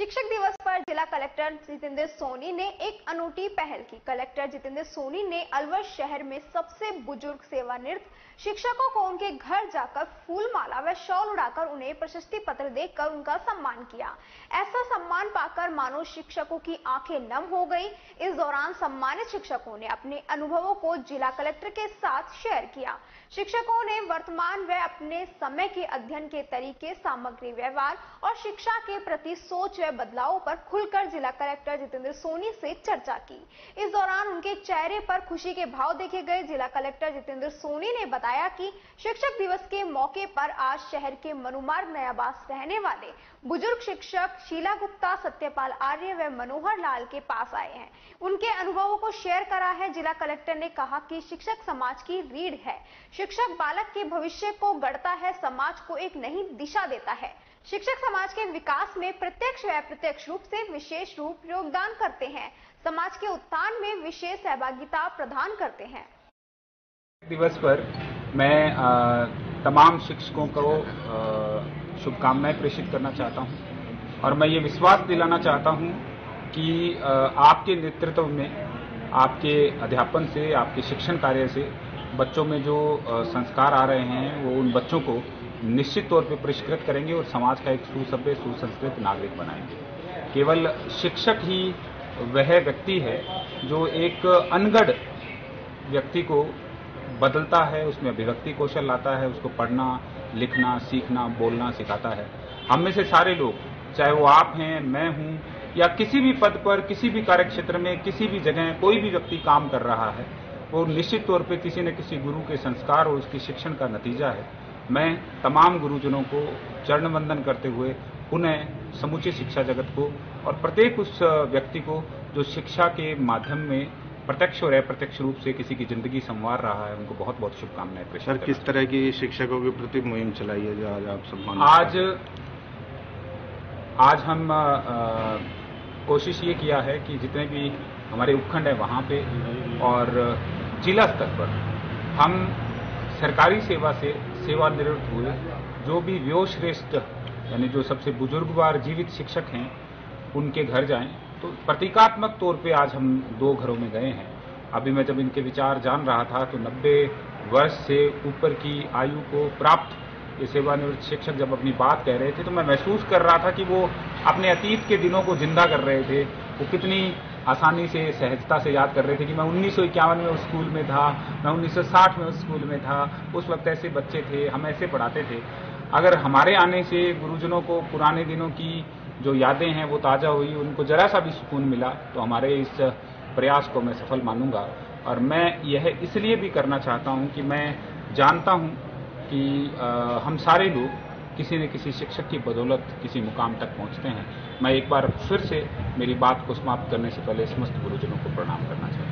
शिक्षक दिवस पर जिला कलेक्टर जितेंद्र सोनी ने एक अनूठी पहल की। कलेक्टर जितेंद्र सोनी ने अलवर शहर में सबसे बुजुर्ग सेवानिवृत्त शिक्षकों को उनके घर जाकर फूल माला व शॉल उड़ाकर उन्हें प्रशस्ति पत्र देकर उनका सम्मान किया। ऐसा सम्मान पाकर मानो शिक्षकों की आंखें नम हो गई। इस दौरान सम्मानित शिक्षकों ने अपने अनुभवों को जिला कलेक्टर के साथ शेयर किया। शिक्षकों ने वर्तमान व अपने समय के अध्ययन के तरीके, सामग्री, व्यवहार और शिक्षा के प्रति सोच व बदलावों पर खुलकर जिला कलेक्टर जितेंद्र सोनी से चर्चा की। इस दौरान उनके चेहरे पर खुशी के भाव देखे गए। जिला कलेक्टर जितेंद्र सोनी ने बताया कि शिक्षक दिवस के मौके पर आज शहर के मनुमार्ग नयाबास रहने वाले बुजुर्ग शिक्षक शीला गुप्ता, सत्यपाल आर्य व मनोहर लाल के पास आए हैं। उनके अनुभवों को शेयर करा है। जिला कलेक्टर ने कहा कि शिक्षक समाज की रीढ़ है। शिक्षक बालक के भविष्य को गढ़ता है, समाज को एक नई दिशा देता है। शिक्षक समाज के विकास में प्रत्यक्ष व अप्रत्यक्ष रूप से विशेष रूप योगदान करते हैं, समाज के उत्थान में विशेष सहभागिता प्रदान करते हैं। दिवस पर मैं तमाम शिक्षकों को शुभकामनाएं प्रेषित करना चाहता हूं और मैं ये विश्वास दिलाना चाहता हूं कि आपके नेतृत्व में, आपके अध्यापन से, आपके शिक्षण कार्य से बच्चों में जो संस्कार आ रहे हैं वो उन बच्चों को निश्चित तौर पे परिष्कृत करेंगे और समाज का एक सुसभ्य, सुसंस्कृत नागरिक बनाएंगे। केवल शिक्षक ही वह व्यक्ति है जो एक अनगढ़ व्यक्ति को बदलता है, उसमें अभिव्यक्ति कौशल लाता है, उसको पढ़ना, लिखना, सीखना, बोलना सिखाता है। हम में से सारे लोग, चाहे वो आप हैं, मैं हूं या किसी भी पद पर, किसी भी कार्य क्षेत्र में, किसी भी जगह कोई भी व्यक्ति काम कर रहा है, वो निश्चित तौर पे किसी न किसी गुरु के संस्कार और उसके शिक्षण का नतीजा है। मैं तमाम गुरुजनों को चरण वंदन करते हुए पुनः समूचे शिक्षा जगत को और प्रत्येक उस व्यक्ति को जो शिक्षा के माध्यम में प्रत्यक्ष और अप्रत्यक्ष रूप से किसी की जिंदगी संवार रहा है, उनको बहुत बहुत शुभकामनाएं प्रेषित करता हूं। किस तरह की शिक्षकों के प्रति मुहिम चलाई है जो आज आप सम्मान? आज हम कोशिश ये किया है कि जितने भी हमारे उपखंड है वहाँ पे और जिला स्तर पर हम सरकारी सेवा से सेवानिवृत्त हुए जो भी व्योश्रेष्ठ यानी जो सबसे बुजुर्गवार जीवित शिक्षक हैं उनके घर जाएं। तो प्रतीकात्मक तौर पे आज हम 2 घरों में गए हैं। अभी मैं जब इनके विचार जान रहा था तो 90 वर्ष से ऊपर की आयु को प्राप्त ये सेवानिवृत्त शिक्षक जब अपनी बात कह रहे थे तो मैं महसूस कर रहा था कि वो अपने अतीत के दिनों को जिंदा कर रहे थे। वो कितनी आसानी से, सहजता से याद कर रहे थे कि मैं 1951 में उस स्कूल में था, मैं 1960 में उस स्कूल में था, उस वक्त ऐसे बच्चे थे, हम ऐसे पढ़ाते थे। अगर हमारे आने से गुरुजनों को पुराने दिनों की जो यादें हैं वो ताज़ा हुई, उनको जरा सा भी सुकून मिला, तो हमारे इस प्रयास को मैं सफल मानूंगा। और मैं यह इसलिए भी करना चाहता हूं कि मैं जानता हूं कि हम सारे लोग किसी न किसी शिक्षक की बदौलत किसी मुकाम तक पहुंचते हैं। मैं एक बार फिर से मेरी बात को समाप्त करने से पहले समस्त गुरुजनों को प्रणाम करना चाहता हूं।